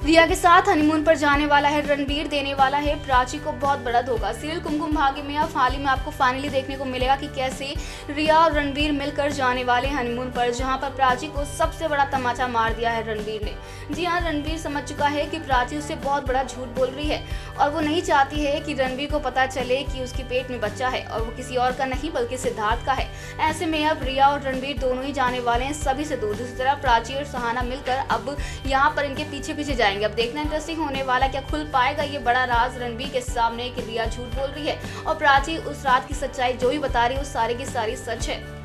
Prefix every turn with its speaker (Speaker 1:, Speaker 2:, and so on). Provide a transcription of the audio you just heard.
Speaker 1: रिया के साथ हनीमून पर जाने वाला है रणवीर, देने वाला है प्राची को बहुत बड़ा धोखा। सीरियल कुमकुम भाग्य में अब हाल ही में आपको फाइनली देखने को मिलेगा कि कैसे रिया और रणवीर मिलकर जाने वाले हनीमून पर, जहां पर प्राची को सबसे बड़ा तमाचा मार दिया है रणवीर ने। जी हां, रणवीर समझ चुका है कि प्राची उससे बहुत बड़ा झूठ बोल रही है और वो नहीं चाहती है कि रणवीर को पता चले कि उसके पेट में बच्चा है और वो किसी और का नहीं बल्कि सिद्धार्थ का है। ऐसे में अब रिया और रणवीर दोनों ही जाने वाले हैं सभी से दूर। दूसरी तरफ प्राची और सहाना मिलकर अब यहाँ पर इनके पीछे पीछे जाएंगे। अब देखना इंटरेस्टिंग होने वाला, क्या खुल पाएगा ये बड़ा राज रणवीर के सामने कि रिया झूठ बोल रही है और प्राची उस रात की सच्चाई जो भी बता रही है वो सारी की सारी सच है।